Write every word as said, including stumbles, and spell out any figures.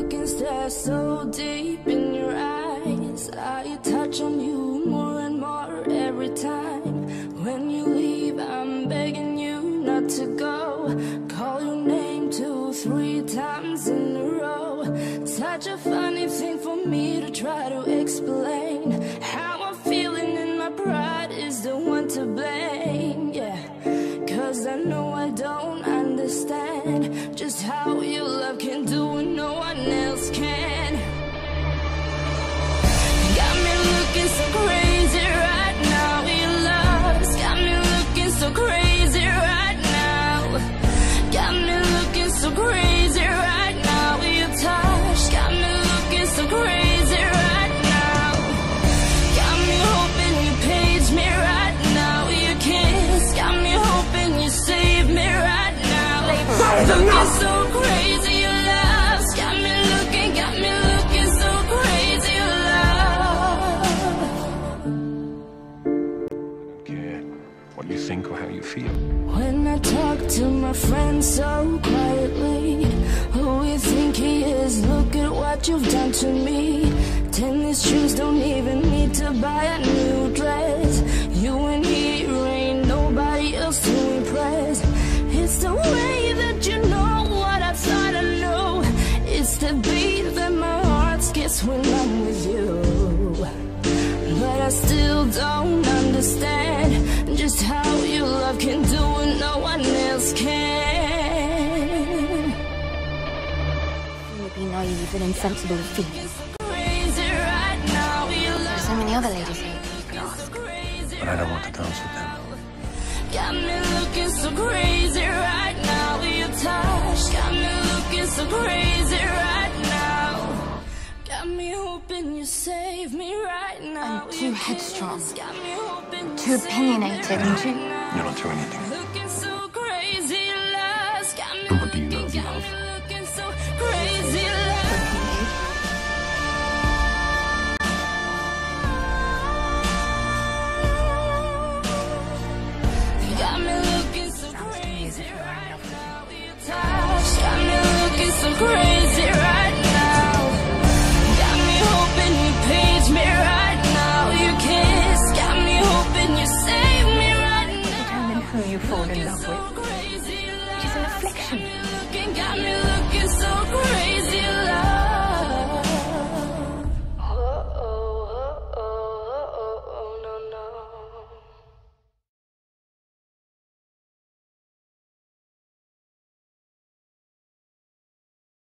look and stare so deep in your eyes. I touch on you more and more every time. When you leave, I'm begging you not to go. Call your name two, three times in a row. Such a funny thing for me to try to explain. How I'm feeling and my pride is the one to blame, yeah. Cause I know I don't understand just how your love can do what no one else can. Got me looking so crazy right now. Your love's got me looking so crazy right now. Got me looking so crazy right now. Your touch got me looking so crazy right now. Got me hoping you page me right now. Your kiss got me hoping you save me right now. Looking so crazy, your love's got me looking, got me looking so crazy, your love. I don't care what you think or how you feel. When I talk to my friends so quietly, who you think he is? Look at what you've done to me. Tennis shoes, don't even need to buy a new dress. You and he ain't nobody else to impress. It's the way that you know what I thought I knew. It's the beat that my heart skips when I'm with you. But I still don't understand just how your love can do what no one else can. You would be naive and insensible of feeling. Crazy right now, your There's so many other ladies here that you could ask. But I don't want to dance with them. got me looking so crazy right now. Your touch got me looking so crazy right now. Got me hoping you save me right now. I'm too headstrong, Got me hoping too opinionated, and too... You're not doing anything. looking so crazy, lost. Got me And what do you know of looking, you?